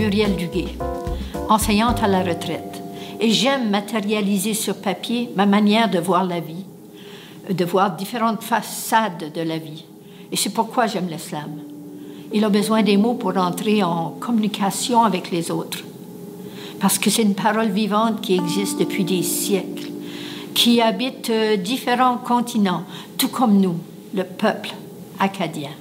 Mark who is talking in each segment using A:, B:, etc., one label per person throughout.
A: Muriel Duguay, enseignante à la retraite. Et j'aime matérialiser sur papier ma manière de voir la vie, de voir différentes façades de la vie. Et c'est pourquoi j'aime l'islam. Il a besoin des mots pour entrer en communication avec les autres. Parce que c'est une parole vivante qui existe depuis des siècles, qui habite différents continents, tout comme nous, le peuple acadien.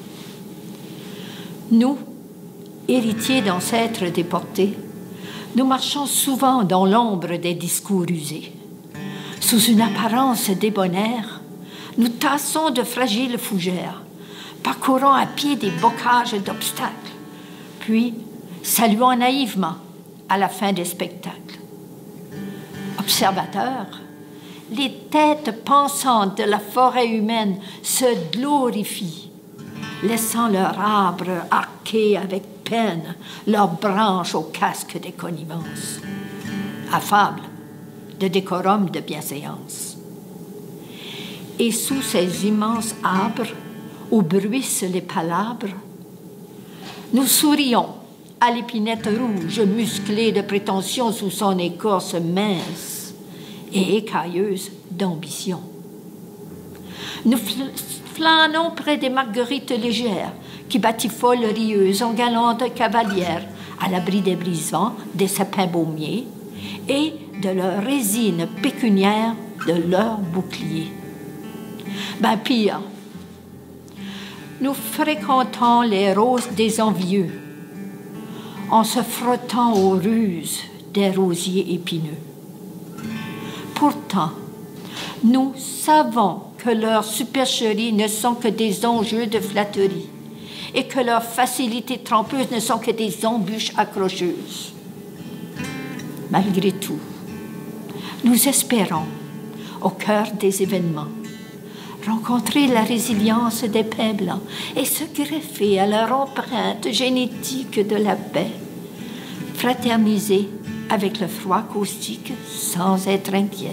A: Nous, héritiers d'ancêtres déportés, nous marchons souvent dans l'ombre des discours usés. Sous une apparence débonnaire, nous tassons de fragiles fougères, parcourant à pied des bocages d'obstacles, puis saluant naïvement à la fin des spectacles. Observateurs, les têtes pensantes de la forêt humaine se glorifient, laissant leur arbre arquer avec peine leurs branches au casque des connivences. Affable de décorum de bienséance. Et sous ces immenses arbres, où bruissent les palabres, nous sourions à l'épinette rouge musclée de prétention sous son écorce mince et écailleuse d'ambition. Nous flânons près des marguerites légères qui batifolent rieuses en galantes cavalières à l'abri des brise-vents, des sapins baumiers et de leur résine pécuniaire de leurs boucliers. Ben pire, nous fréquentons les roses des envieux en se frottant aux ruses des rosiers épineux. Pourtant, nous savons que leurs supercheries ne sont que des enjeux de flatterie et que leurs facilités trompeuses ne sont que des embûches accrocheuses. Malgré tout, nous espérons, au cœur des événements, rencontrer la résilience des pins blancs et se greffer à leur empreinte génétique de la paix, fraterniser avec le froid caustique sans être inquiet.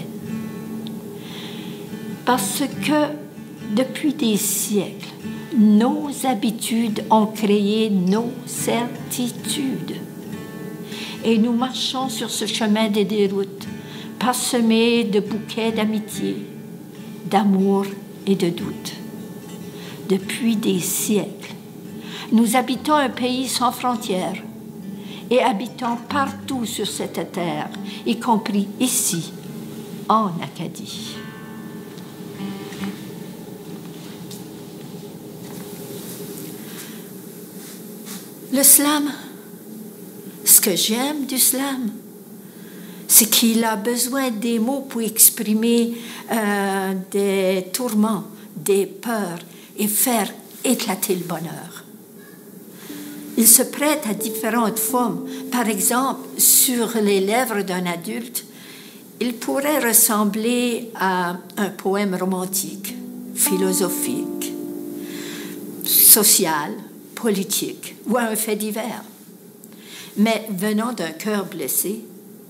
A: Parce que depuis des siècles, nos habitudes ont créé nos certitudes. Et nous marchons sur ce chemin des déroutes, parsemé de bouquets d'amitié, d'amour et de doute. Depuis des siècles, nous habitons un pays sans frontières et habitons partout sur cette terre, y compris ici, en Acadie. Le slam, ce que j'aime du slam, c'est qu'il a besoin des mots pour exprimer des tourments, des peurs et faire éclater le bonheur. Il se prête à différentes formes. Par exemple, sur les lèvres d'un adulte, il pourrait ressembler à un poème romantique, philosophique, social, politique ou à un fait divers. Mais venant d'un cœur blessé,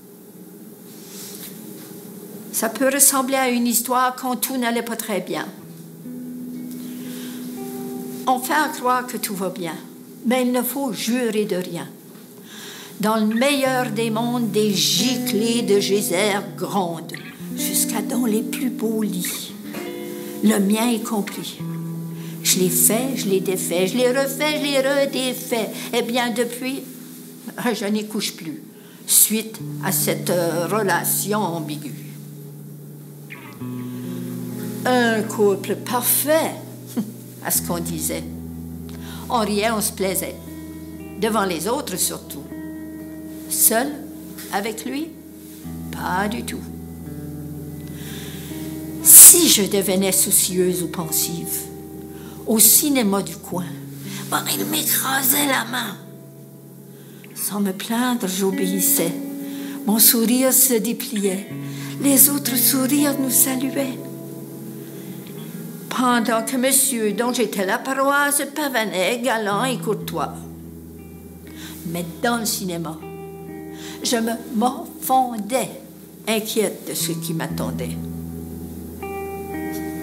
A: ça peut ressembler à une histoire quand tout n'allait pas très bien. On fait à croire que tout va bien, mais il ne faut jurer de rien. Dans le meilleur des mondes, des giclées de geysers grondent, jusqu'à dans les plus beaux lits. Le mien y compris. Je l'ai fait, je l'ai défait, je l'ai refait, je l'ai redéfait. Eh bien, depuis, je n'y couche plus, suite à cette relation ambiguë. Un couple parfait, à ce qu'on disait. On riait, on se plaisait. Devant les autres, surtout. Seul, avec lui, pas du tout. Si je devenais soucieuse ou pensive, au cinéma du coin, bon, il m'écrasait la main. Sans me plaindre, j'obéissais. Mon sourire se dépliait. Les autres sourires nous saluaient. Pendant que monsieur, dont j'étais la paroisse, pavanait, galant et courtois. Mais dans le cinéma, je me morfondais, inquiète de ce qui m'attendait.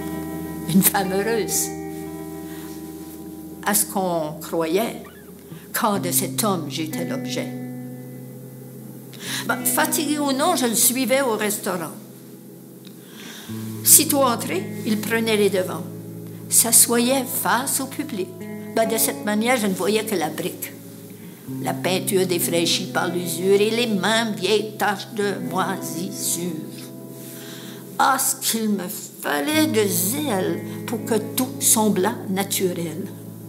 A: Une femme heureuse. À ce qu'on croyait, cas de cet homme, j'étais l'objet. Ben, fatigué ou non, je le suivais au restaurant. Sitôt entré, il prenait les devants, s'assoyait face au public. Ben, de cette manière, je ne voyais que la brique. La peinture défraîchie par l'usure et les mêmes vieilles taches de moisissure. Ah, ce qu'il me fallait de zèle pour que tout semblât naturel.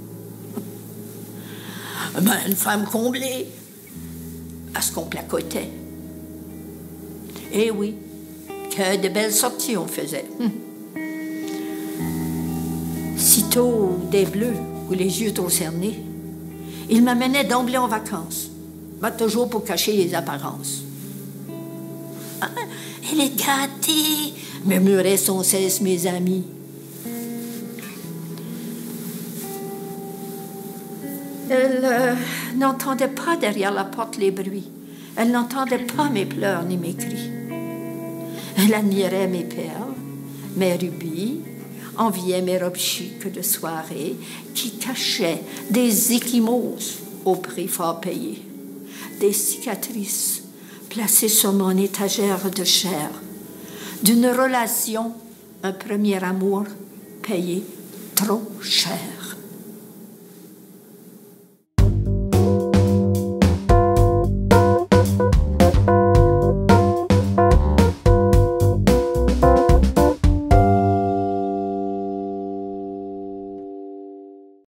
A: Ben, une femme comblée, à ce qu'on placotait. Eh oui, que de belles sorties on faisait. Sitôt des bleus ou les yeux trop cernés, il m'amenait d'emblée en vacances, ben, toujours pour cacher les apparences. Ah, elle est gâtée, murmuraient sans cesse mes amis. Elle n'entendait pas derrière la porte les bruits. Elle n'entendait pas mes pleurs ni mes cris. Elle admirait mes perles, mes rubis, enviait mes robes chics de soirée qui cachaient des ecchymoses au prix fort payé, des cicatrices placées sur mon étagère de chair, d'une relation, un premier amour payé trop cher.